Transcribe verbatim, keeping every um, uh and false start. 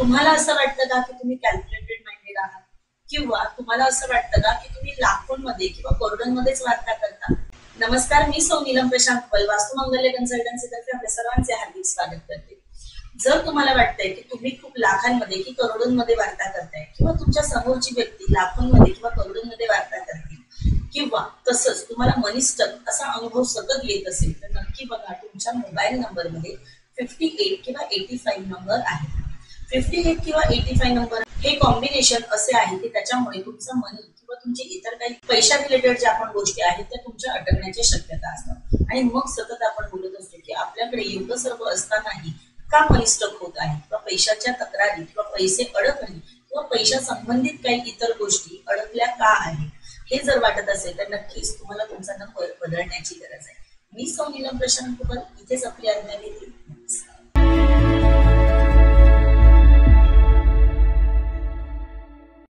तुम्हाला असं वाटतं का की तुम्ही कॅल्क्युलेटेड माइंडेड आहात, किंवा तुम्हाला असं वाटतं का की तुम्ही लाखोंमध्ये किंवा करोडोंमध्येच वार्ता करता? नमस्कार, मी सौ नीलम प्रशांत पल, वास्तुमंगल्य कन्सल्टन्सी तर्फे आपल्या सर्वांचे हार्दिक स्वागत करते. जर तुम्हाला वाटतंय की तुम्ही खूप लाखांमध्ये की करोडोंमध्ये वार्ता करताय, किंवा तुमच्या समोरची व्यक्ती लाखोंमध्ये किंवा करोडोंमध्ये वार्ता करते, किंवा तसंच तुम्हाला मनी स्टक असा अनुभव सतत येत असेल, तर नक्की बघा तुमच्या मोबाईल नंबरमध्ये फिफ्टी एट किंवा एटी फाईव्ह नंबर आहे. फिफ्टी एट किंवा एटी फाईव्ह नंबर हे कॉम्बिनेशन असे आहे की त्याच्यामुळे तुमचं मनी किंवा तुमचे इतर काही पैशा रिलेटेड ज्या आपण गोष्टी आहेत त्या तुमच्या अटकण्याची शक्यता असतात. आणि मग सतत आपण बोलत असतो की आपल्याकडे एवढं सर्व असतानाही का मनी स्टक होत आहे, किंवा पैशाच्या तक्रारी किंवा पैसे अडकणे किंवा पैशा संबंधित काही इतर गोष्टी अडकल्या का आहेत, हे जर वाटत असेल तर नक्कीच तुम्हाला तुमचा नंबर बदलण्याची गरज आहे. मी सौ नीलम प्रशांत पल इथेच आपली आज्ञा घेते.